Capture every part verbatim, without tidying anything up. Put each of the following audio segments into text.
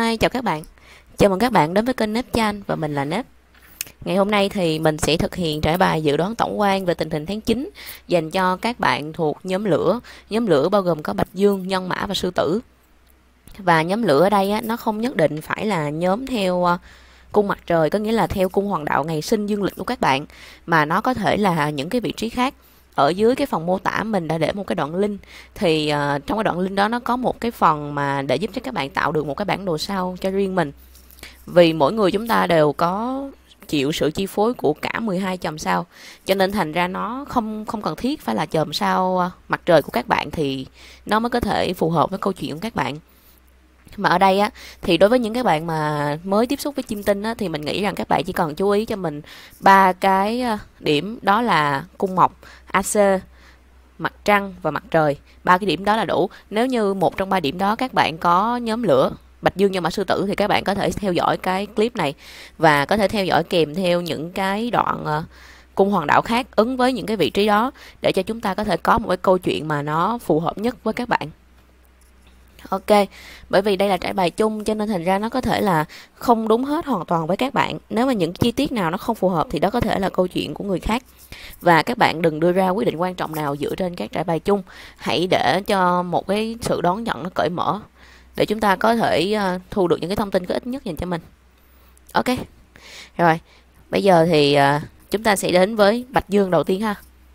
Hi, chào các bạn. Chào mừng các bạn đến với kênh Nếp Chan và mình là Nếp. Ngày hôm nay thì mình sẽ thực hiện trải bài dự đoán tổng quan về tình hình tháng chín dành cho các bạn thuộc nhóm lửa. Nhóm lửa bao gồm có Bạch Dương, Nhân Mã và Sư Tử. Và nhóm lửa ở đây á, nó không nhất định phải là nhóm theo uh, cung mặt trời, có nghĩa là theo cung hoàng đạo ngày sinh dương lịch của các bạn, mà nó có thể là những cái vị trí khác. Ở dưới cái phần mô tả mình đã để một cái đoạn link, thì uh, trong cái đoạn link đó nó có một cái phần mà để giúp cho các bạn tạo được một cái bản đồ sao cho riêng mình. Vì mỗi người chúng ta đều có chịu sự chi phối của cả mười hai chòm sao, cho nên thành ra nó không không cần thiết phải là chòm sao mặt trời của các bạn thì nó mới có thể phù hợp với câu chuyện của các bạn. Mà ở đây á, thì đối với những các bạn mà mới tiếp xúc với chiêm tinh á, thì mình nghĩ rằng các bạn chỉ cần chú ý cho mình ba cái điểm, đó là cung mộc, a xê, mặt trăng và mặt trời. Ba cái điểm đó là đủ. Nếu như một trong ba điểm đó các bạn có nhóm lửa, Bạch Dương, Nhân Mã, Sư Tử thì các bạn có thể theo dõi cái clip này và có thể theo dõi kèm theo những cái đoạn uh, cung hoàng đạo khác ứng với những cái vị trí đó, để cho chúng ta có thể có một cái câu chuyện mà nó phù hợp nhất với các bạn. Ok, bởi vì đây là trải bài chung cho nên thành ra nó có thể là không đúng hết hoàn toàn với các bạn. Nếu mà những chi tiết nào nó không phù hợp thì đó có thể là câu chuyện của người khác. Và các bạn đừng đưa ra quyết định quan trọng nào dựa trên các trải bài chung. Hãy để cho một cái sự đón nhận nó cởi mở, để chúng ta có thể uh, thu được những cái thông tin có ích nhất dành cho mình. Ok, rồi, bây giờ thì uh, chúng ta sẽ đến với Bạch Dương đầu tiên ha.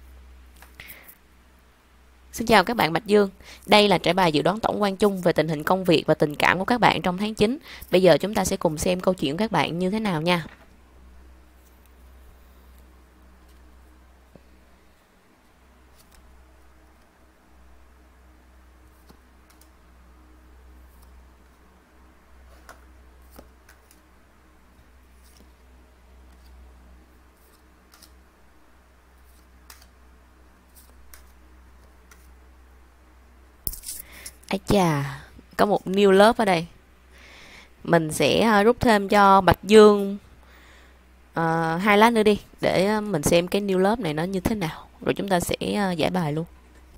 Xin chào các bạn Bạch Dương. Đây là trải bài dự đoán tổng quan chung về tình hình công việc và tình cảm của các bạn trong tháng chín. Bây giờ chúng ta sẽ cùng xem câu chuyện của các bạn như thế nào nha. Ây chà, có một new lớp ở đây. Mình sẽ rút thêm cho Bạch Dương uh, hai lá nữa đi, để mình xem cái new lớp này nó như thế nào, rồi chúng ta sẽ uh, giải bài luôn.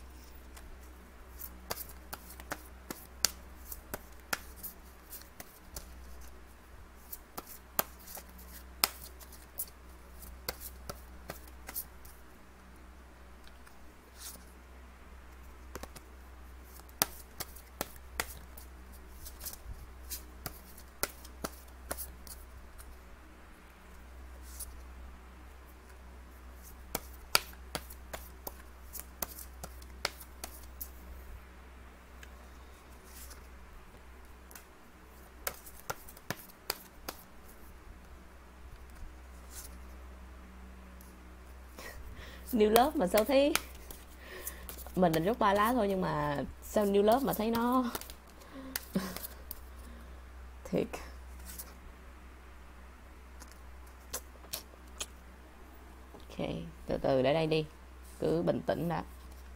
New lớp mà sao thấy mình định rút ba lá thôi, nhưng mà sao new lớp mà thấy nó thiệt. Ok, từ từ để đây đi, cứ bình tĩnh đã.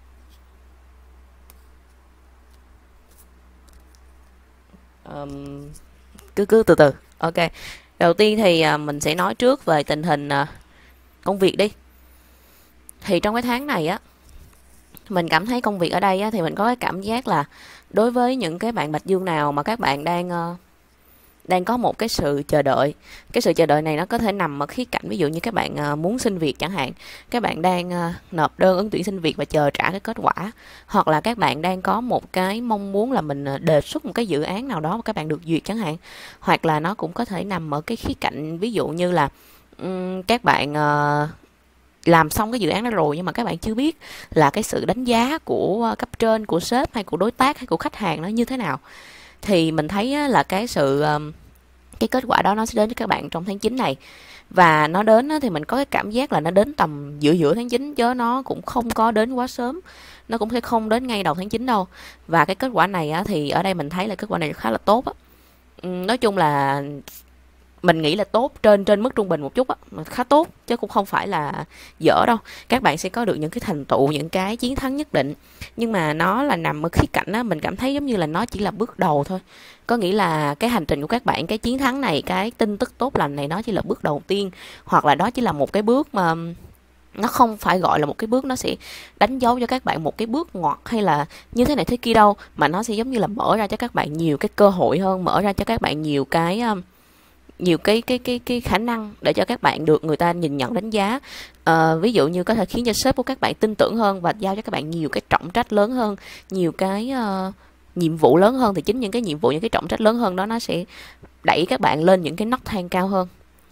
Um, cứ cứ từ từ. Ok, đầu tiên thì uh, mình sẽ nói trước về tình hình uh, công việc đi. Thì trong cái tháng này á, mình cảm thấy công việc ở đây á, thì mình có cái cảm giác là đối với những cái bạn Bạch Dương nào mà các bạn đang uh, đang có một cái sự chờ đợi. Cái sự chờ đợi này nó có thể nằm ở khía cạnh, ví dụ như các bạn uh, muốn xin việc chẳng hạn, các bạn đang uh, nộp đơn ứng tuyển xin việc và chờ trả cái kết quả, hoặc là các bạn đang có một cái mong muốn là mình uh, đề xuất một cái dự án nào đó mà các bạn được duyệt chẳng hạn, hoặc là nó cũng có thể nằm ở cái khía cạnh ví dụ như là um, các bạn uh, làm xong cái dự án đó rồi nhưng mà các bạn chưa biết là cái sự đánh giá của cấp trên, của sếp hay của đối tác hay của khách hàng nó như thế nào. Thì mình thấy là cái sự cái kết quả đó nó sẽ đến với các bạn trong tháng chín này. Và nó đến thì mình có cái cảm giác là nó đến tầm giữa giữa tháng chín, chứ nó cũng không có đến quá sớm, nó cũng sẽ không đến ngay đầu tháng chín đâu. Và cái kết quả này thì ở đây mình thấy là kết quả này khá là tốt á. Nói chung là mình nghĩ là tốt, trên trên mức trung bình một chút á, khá tốt chứ cũng không phải là dở đâu. Các bạn sẽ có được những cái thành tựu, những cái chiến thắng nhất định, nhưng mà nó là nằm ở khía cạnh á, mình cảm thấy giống như là nó chỉ là bước đầu thôi. Có nghĩa là cái hành trình của các bạn, cái chiến thắng này, cái tin tức tốt lành này, nó chỉ là bước đầu tiên, hoặc là đó chỉ là một cái bước mà nó không phải gọi là một cái bước nó sẽ đánh dấu cho các bạn một cái bước ngoặt hay là như thế này thế kia đâu, mà nó sẽ giống như là mở ra cho các bạn nhiều cái cơ hội hơn, mở ra cho các bạn nhiều cái um, nhiều cái cái cái cái khả năng để cho các bạn được người ta nhìn nhận đánh giá. Ờ, ví dụ như có thể khiến cho sếp của các bạn tin tưởng hơn và giao cho các bạn nhiều cái trọng trách lớn hơn, nhiều cái uh, nhiệm vụ lớn hơn, thì chính những cái nhiệm vụ, những cái trọng trách lớn hơn đó nó sẽ đẩy các bạn lên những cái nấc thang cao hơn.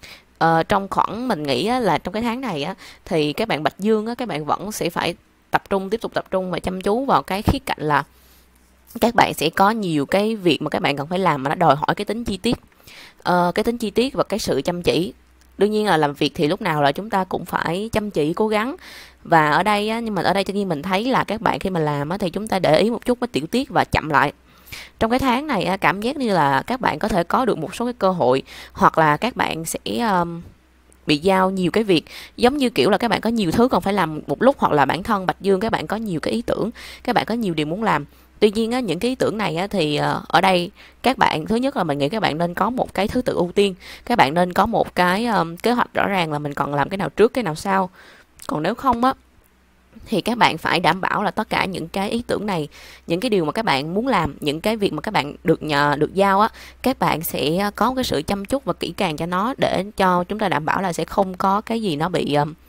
Ờ, trong khoảng mình nghĩ á, là trong cái tháng này á, thì các bạn Bạch Dương á, các bạn vẫn sẽ phải tập trung, tiếp tục tập trung và chăm chú vào cái khía cạnh là các bạn sẽ có nhiều cái việc mà các bạn cần phải làm mà nó đòi hỏi cái tính chi tiết. Ờ, cái tính chi tiết và cái sự chăm chỉ. Đương nhiên là làm việc thì lúc nào là chúng ta cũng phải chăm chỉ cố gắng, và ở đây á, nhưng mà ở đây tự nhiên mình thấy là các bạn khi mà làm á, thì chúng ta để ý một chút với tiểu tiết và chậm lại. Trong cái tháng này á, cảm giác như là các bạn có thể có được một số cái cơ hội, hoặc là các bạn sẽ um, bị giao nhiều cái việc, giống như kiểu là các bạn có nhiều thứ còn phải làm một lúc, hoặc là bản thân Bạch Dương các bạn có nhiều cái ý tưởng, các bạn có nhiều điều muốn làm. Tuy nhiên á, những cái ý tưởng này á, thì uh, ở đây các bạn, thứ nhất là mình nghĩ các bạn nên có một cái thứ tự ưu tiên, các bạn nên có một cái um, kế hoạch rõ ràng là mình còn làm cái nào trước cái nào sau. Còn nếu không á, thì các bạn phải đảm bảo là tất cả những cái ý tưởng này, những cái điều mà các bạn muốn làm, những cái việc mà các bạn được nhờ được giao á, các bạn sẽ có cái sự chăm chút và kỹ càng cho nó, để cho chúng ta đảm bảo là sẽ không có cái gì nó bị um,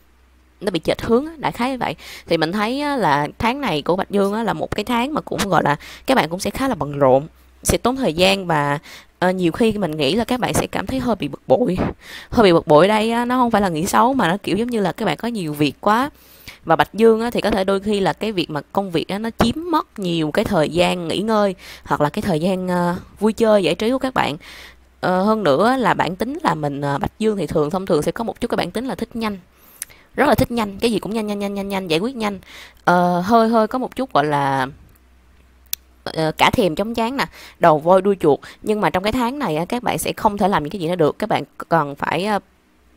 nó bị chệch hướng, đại khái như vậy. Thì mình thấy là tháng này của Bạch Dương là một cái tháng mà cũng gọi là các bạn cũng sẽ khá là bận rộn, sẽ tốn thời gian, và uh, nhiều khi mình nghĩ là các bạn sẽ cảm thấy hơi bị bực bội. Hơi bị bực bội đây nó không phải là nghĩ xấu, mà nó kiểu giống như là các bạn có nhiều việc quá. Và Bạch Dương á, thì có thể đôi khi là cái việc mà công việc á, nó chiếm mất nhiều cái thời gian nghỉ ngơi, hoặc là cái thời gian uh, vui chơi giải trí của các bạn. Uh, hơn nữa là bản tính là mình uh, Bạch Dương thì thường thông thường sẽ có một chút cái bản tính là thích nhanh, rất là thích nhanh, cái gì cũng nhanh nhanh nhanh nhanh nhanh giải quyết nhanh. Uh, hơi hơi có một chút gọi là uh, cả thèm chóng chán nè, đầu voi đuôi chuột. Nhưng mà trong cái tháng này uh, các bạn sẽ không thể làm những cái gì nó được, các bạn cần phải uh,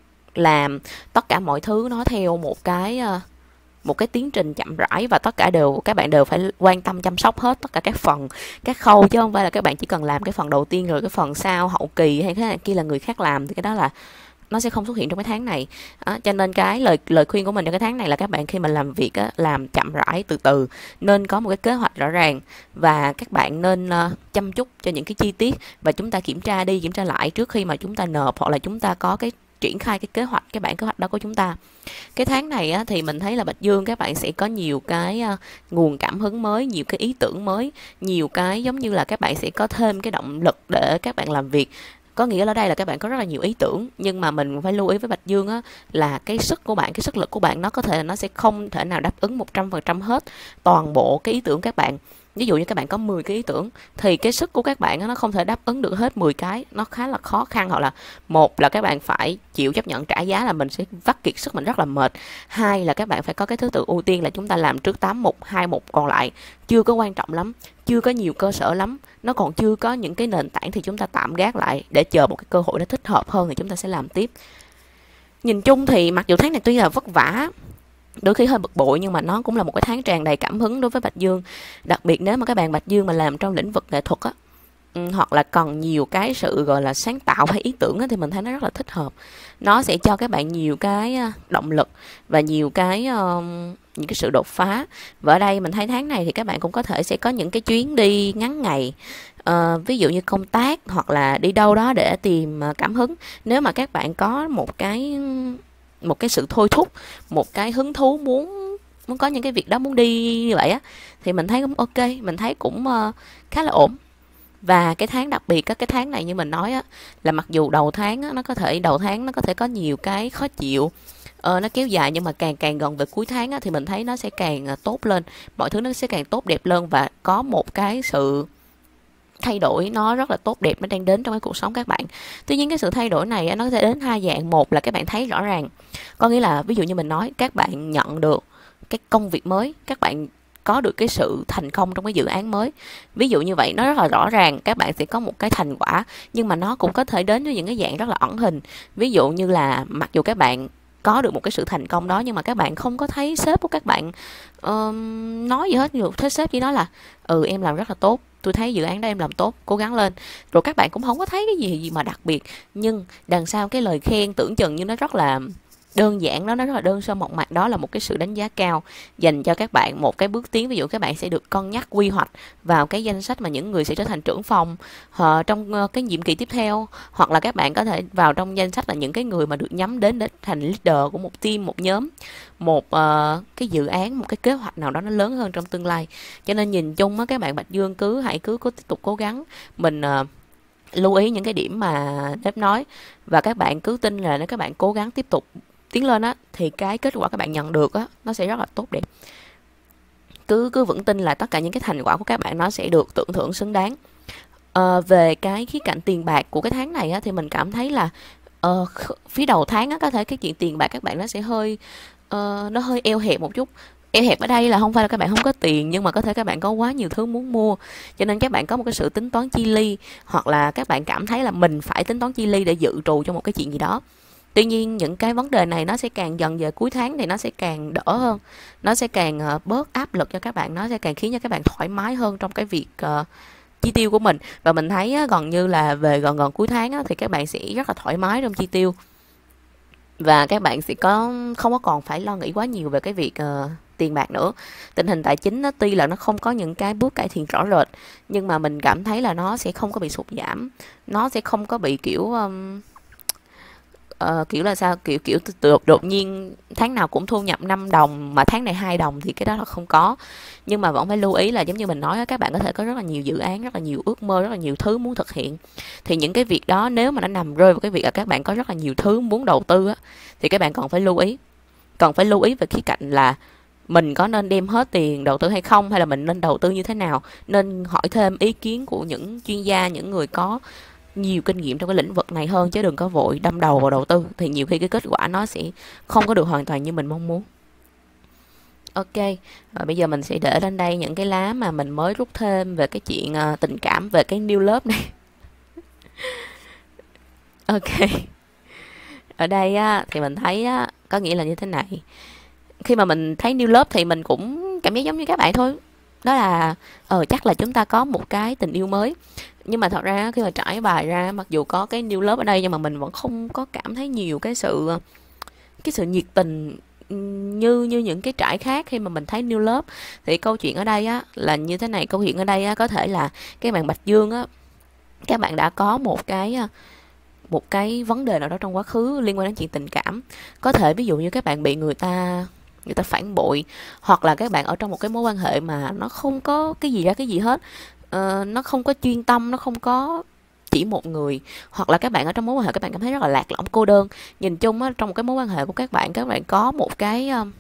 làm tất cả mọi thứ nó theo một cái uh, một cái tiến trình chậm rãi, và tất cả đều các bạn đều phải quan tâm chăm sóc hết tất cả các phần, các khâu, chứ không phải là các bạn chỉ cần làm cái phần đầu tiên rồi cái phần sau hậu kỳ hay cái này kia là người khác làm, thì cái đó là nó sẽ không xuất hiện trong cái tháng này. Đó, cho nên cái lời lời khuyên của mình trong cái tháng này là các bạn khi mà làm việc á, làm chậm rãi từ từ, nên có một cái kế hoạch rõ ràng, và các bạn nên uh, chăm chút cho những cái chi tiết, và chúng ta kiểm tra đi kiểm tra lại trước khi mà chúng ta nộp, hoặc là chúng ta có cái triển khai cái kế hoạch, cái bản kế hoạch đó của chúng ta. Cái tháng này á, thì mình thấy là Bạch Dương các bạn sẽ có nhiều cái uh, nguồn cảm hứng mới, nhiều cái ý tưởng mới, nhiều cái giống như là các bạn sẽ có thêm cái động lực để các bạn làm việc. Có nghĩa ở đây là các bạn có rất là nhiều ý tưởng, nhưng mà mình phải lưu ý với Bạch Dương á, là cái sức của bạn, cái sức lực của bạn nó có thể là nó sẽ không thể nào đáp ứng một trăm phần trăm hết toàn bộ cái ý tưởng các bạn. Ví dụ như các bạn có mười cái ý tưởng thì cái sức của các bạn nó không thể đáp ứng được hết mười cái, nó khá là khó khăn. Hoặc là một là các bạn phải chịu chấp nhận trả giá là mình sẽ vắt kiệt sức, mình rất là mệt. Hai là các bạn phải có cái thứ tự ưu tiên là chúng ta làm trước tám mục, hai mục còn lại chưa có quan trọng lắm, chưa có nhiều cơ sở lắm, nó còn chưa có những cái nền tảng, thì chúng ta tạm gác lại để chờ một cái cơ hội nó thích hợp hơn thì chúng ta sẽ làm tiếp. Nhìn chung thì mặc dù tháng này tuy là vất vả, đôi khi hơi bực bội, nhưng mà nó cũng là một cái tháng tràn đầy cảm hứng đối với Bạch Dương. Đặc biệt nếu mà các bạn Bạch Dương mà làm trong lĩnh vực nghệ thuật á, hoặc là cần nhiều cái sự gọi là sáng tạo hay ý tưởng á, thì mình thấy nó rất là thích hợp. Nó sẽ cho các bạn nhiều cái động lực và nhiều cái uh, những cái sự đột phá. Và ở đây mình thấy tháng này thì các bạn cũng có thể sẽ có những cái chuyến đi ngắn ngày, uh, ví dụ như công tác hoặc là đi đâu đó để tìm cảm hứng. Nếu mà các bạn có một cái một cái sự thôi thúc, một cái hứng thú muốn muốn có những cái việc đó, muốn đi như vậy á, thì mình thấy cũng ok, mình thấy cũng uh, khá là ổn. Và cái tháng đặc biệt á, cái tháng này như mình nói á, là mặc dù đầu tháng á, nó có thể đầu tháng nó có thể có nhiều cái khó chịu, ờ, nó kéo dài, nhưng mà càng càng gần về cuối tháng á, thì mình thấy nó sẽ càng uh, tốt lên, mọi thứ nó sẽ càng tốt đẹp lên, và có một cái sự thay đổi nó rất là tốt đẹp nó đang đến trong cái cuộc sống các bạn. Tuy nhiên cái sự thay đổi này nó sẽ đến hai dạng. Một là các bạn thấy rõ ràng, có nghĩa là ví dụ như mình nói các bạn nhận được cái công việc mới, các bạn có được cái sự thành công trong cái dự án mới, ví dụ như vậy, nó rất là rõ ràng các bạn sẽ có một cái thành quả. Nhưng mà nó cũng có thể đến với những cái dạng rất là ẩn hình, ví dụ như là mặc dù các bạn có được một cái sự thành công đó, nhưng mà các bạn không có thấy sếp của các bạn uh, nói gì hết. Nhiều thế sếp chỉ nói là ừ em làm rất là tốt, tôi thấy dự án đó em làm tốt, cố gắng lên. Rồi các bạn cũng không có thấy cái gì gì mà đặc biệt, nhưng đằng sau cái lời khen tưởng chừng như nó rất là đơn giản đó, nó rất là đơn sơ mộc mạc, đó là một cái sự đánh giá cao dành cho các bạn, một cái bước tiến. Ví dụ các bạn sẽ được cân nhắc quy hoạch vào cái danh sách mà những người sẽ trở thành trưởng phòng uh, trong uh, cái nhiệm kỳ tiếp theo, hoặc là các bạn có thể vào trong danh sách là những cái người mà được nhắm đến để thành leader của một team, một nhóm, một uh, cái dự án, một cái kế hoạch nào đó nó lớn hơn trong tương lai. Cho nên nhìn chung á, các bạn Bạch Dương cứ hãy cứ cứ tiếp tục cố gắng, mình uh, lưu ý những cái điểm mà Nếp nói, và các bạn cứ tin là nếu các bạn cố gắng tiếp tục tiến lên á thì cái kết quả các bạn nhận được á nó sẽ rất là tốt đẹp. Cứ cứ vững tin là tất cả những cái thành quả của các bạn nó sẽ được tưởng thưởng xứng đáng. À, về cái khía cạnh tiền bạc của cái tháng này á, thì mình cảm thấy là uh, phía đầu tháng á, có thể cái chuyện tiền bạc các bạn nó sẽ hơi uh, nó hơi eo hẹp một chút. Eo hẹp ở đây là không phải là các bạn không có tiền, nhưng mà có thể các bạn có quá nhiều thứ muốn mua, cho nên các bạn có một cái sự tính toán chi ly, hoặc là các bạn cảm thấy là mình phải tính toán chi ly để dự trù cho một cái chuyện gì đó. Tuy nhiên những cái vấn đề này nó sẽ càng dần về cuối tháng thì nó sẽ càng đỡ hơn, nó sẽ càng uh, bớt áp lực cho các bạn, nó sẽ càng khiến cho các bạn thoải mái hơn trong cái việc uh, chi tiêu của mình. Và mình thấy á, gần như là về gần gần cuối tháng á, thì các bạn sẽ rất là thoải mái trong chi tiêu, và các bạn sẽ có không có còn phải lo nghĩ quá nhiều về cái việc uh, tiền bạc nữa. Tình hình tài chính nó tuy là nó không có những cái bước cải thiện rõ rệt, nhưng mà mình cảm thấy là nó sẽ không có bị sụt giảm, nó sẽ không có bị kiểu um, uh, kiểu là sao, kiểu kiểu đột, đột nhiên tháng nào cũng thu nhập năm đồng mà tháng này hai đồng, thì cái đó là không có. Nhưng mà vẫn phải lưu ý là giống như mình nói, các bạn có thể có rất là nhiều dự án, rất là nhiều ước mơ, rất là nhiều thứ muốn thực hiện. Thì những cái việc đó nếu mà nó nằm rơi vào cái việc là các bạn có rất là nhiều thứ muốn đầu tư á, thì các bạn còn phải lưu ý, còn phải lưu ý về khía cạnh là mình có nên đem hết tiền đầu tư hay không, hay là mình nên đầu tư như thế nào, nên hỏi thêm ý kiến của những chuyên gia, những người có nhiều kinh nghiệm trong cái lĩnh vực này hơn, chứ đừng có vội đâm đầu vào đầu tư, thì nhiều khi cái kết quả nó sẽ không có được hoàn toàn như mình mong muốn. Ok, và bây giờ mình sẽ để lên đây những cái lá mà mình mới rút thêm về cái chuyện uh, tình cảm về cái new love này. Ok, ở đây á, thì mình thấy á, có nghĩa là như thế này. Khi mà mình thấy new love thì mình cũng cảm giác giống như các bạn thôi, đó là ờ chắc là chúng ta có một cái tình yêu mới. Nhưng mà thật ra khi mà trải bài ra, mặc dù có cái new love ở đây, nhưng mà mình vẫn không có cảm thấy nhiều cái sự cái sự nhiệt tình như như những cái trải khác khi mà mình thấy new love. Thì câu chuyện ở đây á là như thế này, câu chuyện ở đây á có thể là cái bạn Bạch Dương á, các bạn đã có một cái một cái vấn đề nào đó trong quá khứ liên quan đến chuyện tình cảm. Có thể ví dụ như các bạn bị người ta người ta phản bội, hoặc là các bạn ở trong một cái mối quan hệ mà nó không có cái gì ra cái gì hết, uh, nó không có chuyên tâm, nó không có chỉ một người, hoặc là các bạn ở trong mối quan hệ các bạn cảm thấy rất là lạc lõng, cô đơn. Nhìn chung á, trong một cái mối quan hệ của các bạn, các bạn có một cái uh,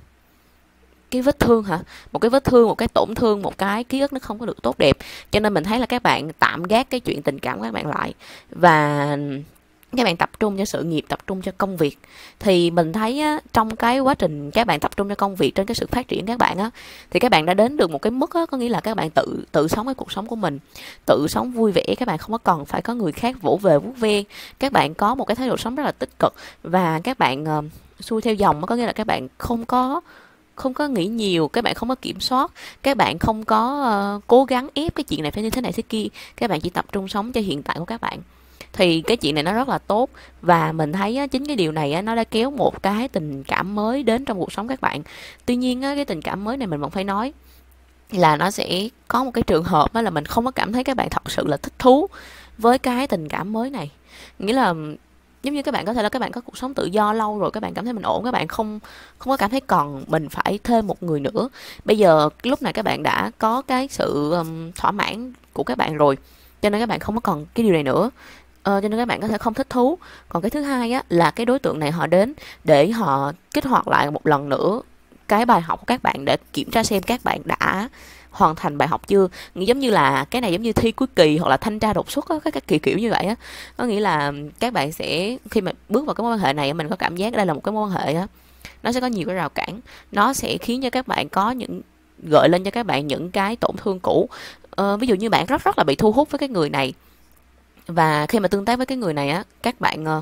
cái vết thương hả, một cái vết thương, một cái tổn thương, một cái ký ức nó không có được tốt đẹp. Cho nên mình thấy là các bạn tạm gác cái chuyện tình cảm của các bạn lại, và các bạn tập trung cho sự nghiệp, tập trung cho công việc. Thì mình thấy á, trong cái quá trình các bạn tập trung cho công việc, trên cái sự phát triển các bạn á, thì các bạn đã đến được một cái mức á, có nghĩa là các bạn tự tự sống cái cuộc sống của mình, tự sống vui vẻ, các bạn không có cần phải có người khác vỗ về vuốt ve. Các bạn có một cái thái độ sống rất là tích cực, và các bạn uh, xuôi theo dòng, có nghĩa là các bạn không có không có nghĩ nhiều, các bạn không có kiểm soát, các bạn không có uh, cố gắng ép cái chuyện này phải như thế này thế kia, các bạn chỉ tập trung sống cho hiện tại của các bạn. Thì cái chuyện này nó rất là tốt, và mình thấy á, chính cái điều này á, nó đã kéo một cái tình cảm mới đến trong cuộc sống các bạn. Tuy nhiên á, cái tình cảm mới này mình vẫn phải nói là nó sẽ có một cái trường hợp đó là mình không có cảm thấy các bạn thật sự là thích thú với cái tình cảm mới này. Nghĩa là giống như các bạn có thể là các bạn có cuộc sống tự do lâu rồi, các bạn cảm thấy mình ổn, các bạn không không có cảm thấy còn mình phải thêm một người nữa. Bây giờ lúc này các bạn đã có cái sự um, thỏa mãn của các bạn rồi, cho nên các bạn không có còn cái điều này nữa. Ờ, cho nên các bạn có thể không thích thú. Còn cái thứ hai á, là cái đối tượng này họ đến để họ kích hoạt lại một lần nữa cái bài học của các bạn, để kiểm tra xem các bạn đã hoàn thành bài học chưa. Giống như là cái này giống như thi cuối kỳ hoặc là thanh tra đột xuất á, các, các kiểu kiểu như vậy á. Có nghĩa là các bạn sẽ khi mà bước vào cái mối quan hệ này, mình có cảm giác đây là một cái mối quan hệ á, nó sẽ có nhiều cái rào cản, nó sẽ khiến cho các bạn có những gợi lên cho các bạn những cái tổn thương cũ. Ờ, ví dụ như bạn rất rất là bị thu hút với cái người này, và khi mà tương tác với cái người này á, các bạn uh,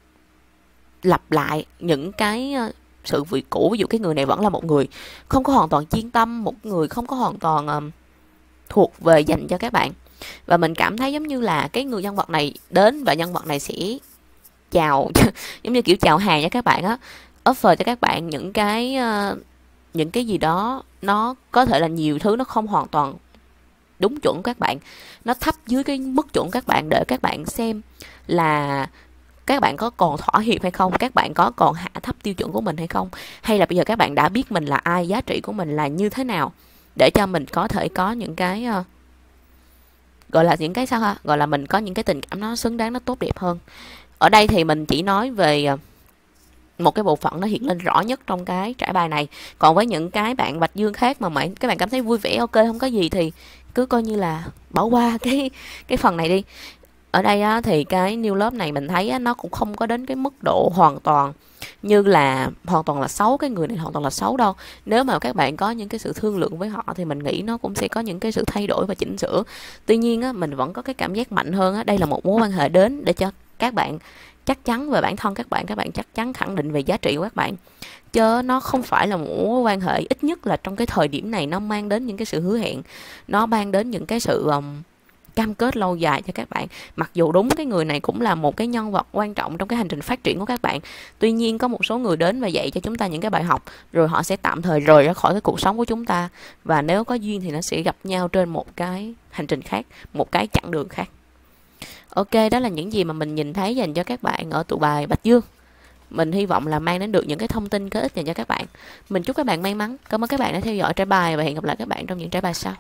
lặp lại những cái uh, sự việc cũ. Ví dụ cái người này vẫn là một người không có hoàn toàn chuyên tâm, một người không có hoàn toàn uh, thuộc về dành cho các bạn. Và mình cảm thấy giống như là cái người nhân vật này đến, và nhân vật này sẽ chào giống như kiểu chào hàng cho các bạn á. offer cho các bạn những cái uh, những cái gì đó nó có thể là nhiều thứ, nó không hoàn toàn đúng chuẩn các bạn, nó thấp dưới cái mức chuẩn các bạn, để các bạn xem là các bạn có còn thỏa hiệp hay không, các bạn có còn hạ thấp tiêu chuẩn của mình hay không, hay là bây giờ các bạn đã biết mình là ai, giá trị của mình là như thế nào, để cho mình có thể có những cái uh, gọi là những cái sao ha, gọi là mình có những cái tình cảm nó xứng đáng, nó tốt đẹp hơn. Ở đây thì mình chỉ nói về uh, một cái bộ phận nó hiện lên rõ nhất trong cái trải bài này. Còn với những cái bạn Bạch Dương khác mà các bạn cảm thấy vui vẻ, ok, không có gì thì cứ coi như là bỏ qua cái cái phần này đi. Ở đây á, thì cái new lớp này mình thấy á, nó cũng không có đến cái mức độ hoàn toàn như là hoàn toàn là xấu, cái người này hoàn toàn là xấu đâu. Nếu mà các bạn có những cái sự thương lượng với họ thì mình nghĩ nó cũng sẽ có những cái sự thay đổi và chỉnh sửa. Tuy nhiên á, mình vẫn có cái cảm giác mạnh hơn á, đây là một mối quan hệ đến để cho các bạn chắc chắn về bản thân các bạn, các bạn chắc chắn khẳng định về giá trị của các bạn, chứ nó không phải là một mối quan hệ, ít nhất là trong cái thời điểm này, nó mang đến những cái sự hứa hẹn, nó mang đến những cái sự um, cam kết lâu dài cho các bạn. Mặc dù đúng cái người này cũng là một cái nhân vật quan trọng trong cái hành trình phát triển của các bạn, tuy nhiên có một số người đến và dạy cho chúng ta những cái bài học, rồi họ sẽ tạm thời rời ra khỏi cái cuộc sống của chúng ta, và nếu có duyên thì nó sẽ gặp nhau trên một cái hành trình khác, một cái chặng đường khác. Ok, đó là những gì mà mình nhìn thấy dành cho các bạn ở tụ bài Bạch Dương. Mình hy vọng là mang đến được những cái thông tin có ích dành cho các bạn. Mình chúc các bạn may mắn. Cảm ơn các bạn đã theo dõi trải bài, và hẹn gặp lại các bạn trong những trải bài sau.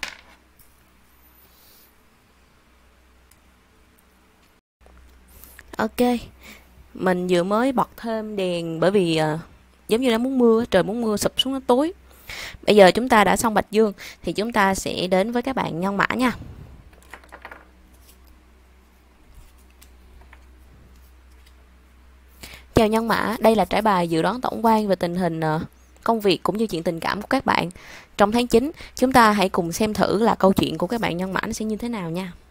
Ok, mình vừa mới bật thêm đèn bởi vì uh, giống như nó muốn mưa, trời muốn mưa, sụp xuống nó tối. Bây giờ chúng ta đã xong Bạch Dương thì chúng ta sẽ đến với các bạn nhân mã nha. Chào nhân mã, đây là trải bài dự đoán tổng quan về tình hình uh, công việc cũng như chuyện tình cảm của các bạn trong tháng chín. Chúng ta hãy cùng xem thử là câu chuyện của các bạn nhân mã nó sẽ như thế nào nha.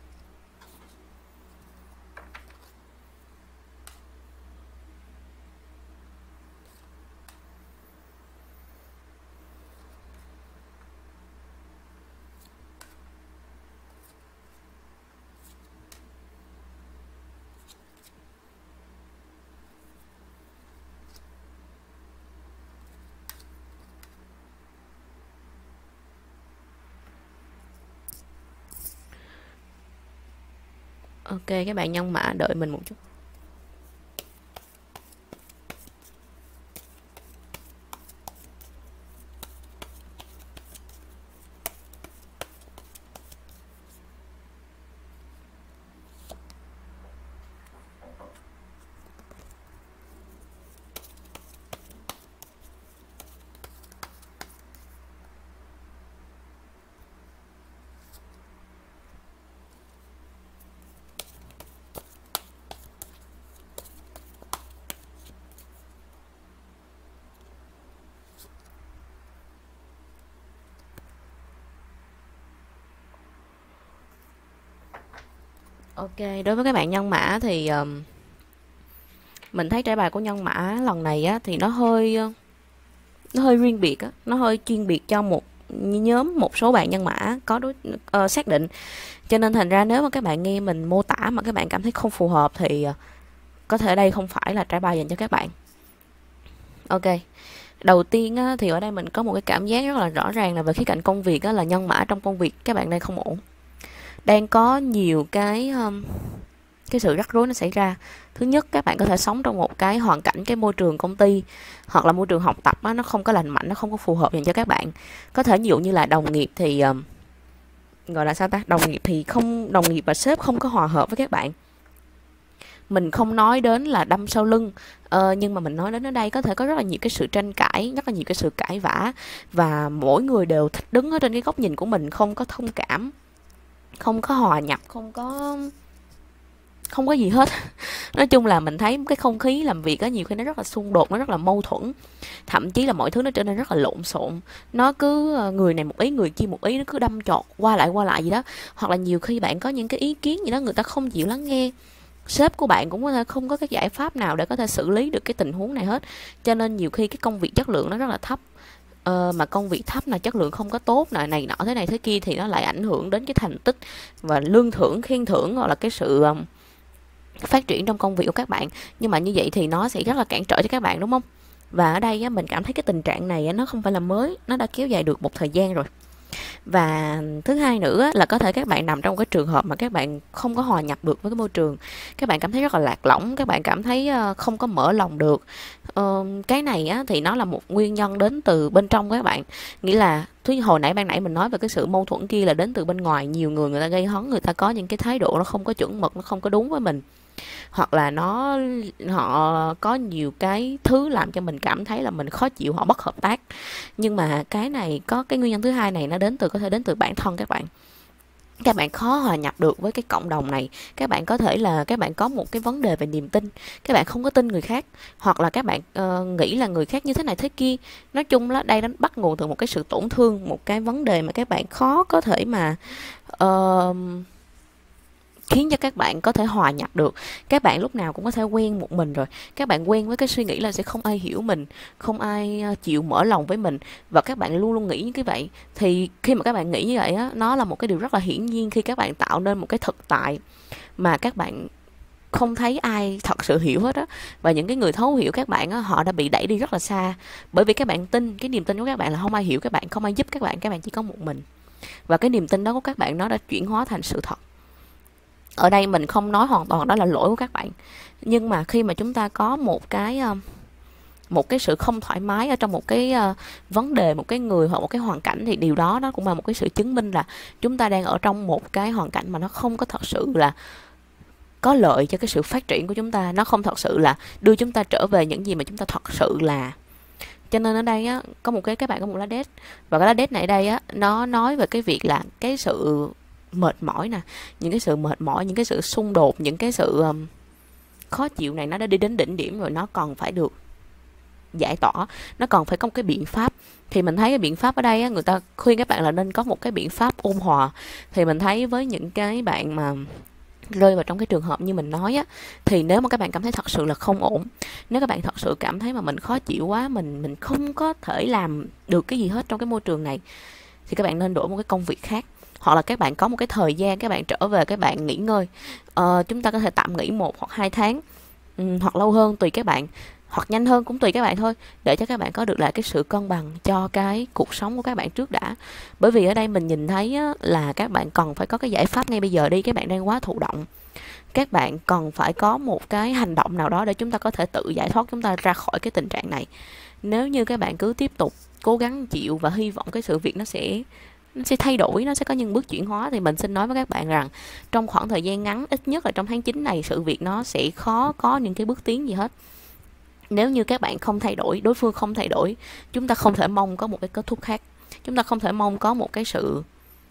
Ok, các bạn nhân mã đợi mình một chút. Ok, đối với các bạn nhân mã thì um, mình thấy trải bài của nhân mã lần này á, thì nó hơi nó hơi riêng biệt á, nó hơi chuyên biệt cho một nhóm, một số bạn nhân mã có đối uh, xác định. Cho nên thành ra nếu mà các bạn nghe mình mô tả mà các bạn cảm thấy không phù hợp thì uh, có thể đây không phải là trải bài dành cho các bạn. Ok, đầu tiên á, thì ở đây mình có một cái cảm giác rất là rõ ràng là về khía cạnh công việc á, là nhân mã trong công việc các bạn đây không ổn, đang có nhiều cái um, cái sự rắc rối nó xảy ra. Thứ nhất, các bạn có thể sống trong một cái hoàn cảnh, cái môi trường công ty hoặc là môi trường học tập á, nó không có lành mạnh, nó không có phù hợp dành cho các bạn. Có thể ví dụ như là đồng nghiệp thì um, gọi là sao ta, đồng nghiệp thì không, đồng nghiệp và sếp không có hòa hợp với các bạn. Mình không nói đến là đâm sau lưng, ờ, nhưng mà mình nói đến ở đây có thể có rất là nhiều cái sự tranh cãi, rất là nhiều cái sự cãi vã, và mỗi người đều thích đứng ở trên cái góc nhìn của mình, không có thông cảm, không có hòa nhập, không có không có gì hết. Nói chung là mình thấy cái không khí làm việc á, nhiều khi nó rất là xung đột, nó rất là mâu thuẫn, thậm chí là mọi thứ nó trở nên rất là lộn xộn. Nó cứ người này một ý, người kia một ý, nó cứ đâm chọt qua lại qua lại gì đó. Hoặc là nhiều khi bạn có những cái ý kiến gì đó, người ta không chịu lắng nghe, sếp của bạn cũng có thể không có cái giải pháp nào để có thể xử lý được cái tình huống này hết. Cho nên nhiều khi cái công việc chất lượng nó rất là thấp. Ờ, mà công việc thấp là chất lượng không có tốt này, này nọ thế này thế kia, thì nó lại ảnh hưởng đến cái thành tích và lương thưởng, khen thưởng, hoặc là cái sự um, phát triển trong công việc của các bạn. Nhưng mà như vậy thì nó sẽ rất là cản trở cho các bạn, đúng không? Và ở đây á, mình cảm thấy cái tình trạng này á, nó không phải là mới, nó đã kéo dài được một thời gian rồi. Và thứ hai nữa là có thể các bạn nằm trong cái trường hợp mà các bạn không có hòa nhập được với cái môi trường, các bạn cảm thấy rất là lạc lõng, các bạn cảm thấy không có mở lòng được. ờ, cái này á, thì nó là một nguyên nhân đến từ bên trong các bạn, nghĩa là thứ hồi nãy ban nãy mình nói về cái sự mâu thuẫn kia là đến từ bên ngoài. Nhiều người người ta gây hấn, người ta có những cái thái độ nó không có chuẩn mực, nó không có đúng với mình, hoặc là nó họ có nhiều cái thứ làm cho mình cảm thấy là mình khó chịu, họ bất hợp tác. Nhưng mà cái này có cái nguyên nhân thứ hai này, nó đến từ có thể đến từ bản thân các bạn. Các bạn khó hòa nhập được với cái cộng đồng này. Các bạn có thể là các bạn có một cái vấn đề về niềm tin, các bạn không có tin người khác, hoặc là các bạn uh, nghĩ là người khác như thế này thế kia. Nói chung là đây nó bắt nguồn từ một cái sự tổn thương, một cái vấn đề mà các bạn khó có thể mà uh, khiến cho các bạn có thể hòa nhập được. Các bạn lúc nào cũng có thể quen một mình rồi, các bạn quen với cái suy nghĩ là sẽ không ai hiểu mình, không ai chịu mở lòng với mình, và các bạn luôn luôn nghĩ như cái vậy. Thì khi mà các bạn nghĩ như vậy á, nó là một cái điều rất là hiển nhiên khi các bạn tạo nên một cái thực tại mà các bạn không thấy ai thật sự hiểu hết á. Và những cái người thấu hiểu các bạn á, họ đã bị đẩy đi rất là xa, bởi vì các bạn tin, cái niềm tin của các bạn là không ai hiểu các bạn, không ai giúp các bạn, các bạn chỉ có một mình. Và cái niềm tin đó của các bạn nó đã chuyển hóa thành sự thật. Ở đây mình không nói hoàn toàn đó là lỗi của các bạn, nhưng mà khi mà chúng ta có một cái một cái sự không thoải mái ở trong một cái vấn đề, một cái người hoặc một cái hoàn cảnh, thì điều đó nó cũng là một cái sự chứng minh là chúng ta đang ở trong một cái hoàn cảnh mà nó không có thật sự là có lợi cho cái sự phát triển của chúng ta, nó không thật sự là đưa chúng ta trở về những gì mà chúng ta thật sự là. Cho nên ở đây á, có một cái các bạn có một lá đét, và cái lá đét này ở đây á, nó nói về cái việc là cái sự mệt mỏi nè, những cái sự mệt mỏi, những cái sự xung đột, những cái sự um, khó chịu này nó đã đi đến đỉnh điểm rồi, nó còn phải được giải tỏa, nó còn phải có một cái biện pháp. Thì mình thấy cái biện pháp ở đây á, người ta khuyên các bạn là nên có một cái biện pháp ôn hòa. Thì mình thấy với những cái bạn mà rơi vào trong cái trường hợp như mình nói á, thì nếu mà các bạn cảm thấy thật sự là không ổn, nếu các bạn thật sự cảm thấy mà mình khó chịu quá, mình mình không có thể làm được cái gì hết trong cái môi trường này, thì các bạn nên đổi một cái công việc khác, hoặc là các bạn có một cái thời gian các bạn trở về, các bạn nghỉ ngơi. ờ, chúng ta có thể tạm nghỉ một hoặc hai tháng, um, hoặc lâu hơn tùy các bạn, hoặc nhanh hơn cũng tùy các bạn thôi, để cho các bạn có được lại cái sự cân bằng cho cái cuộc sống của các bạn trước đã. Bởi vì ở đây mình nhìn thấy á, là các bạn cần phải có cái giải pháp ngay bây giờ đi. Các bạn đang quá thụ động, các bạn cần phải có một cái hành động nào đó để chúng ta có thể tự giải thoát chúng ta ra khỏi cái tình trạng này. Nếu như các bạn cứ tiếp tục cố gắng chịu và hy vọng cái sự việc nó sẽ nó sẽ thay đổi, nó sẽ có những bước chuyển hóa, thì mình xin nói với các bạn rằng trong khoảng thời gian ngắn, ít nhất là trong tháng chín này, sự việc nó sẽ khó có những cái bước tiến gì hết. Nếu như các bạn không thay đổi, đối phương không thay đổi, chúng ta không thể mong có một cái kết thúc khác, chúng ta không thể mong có một cái sự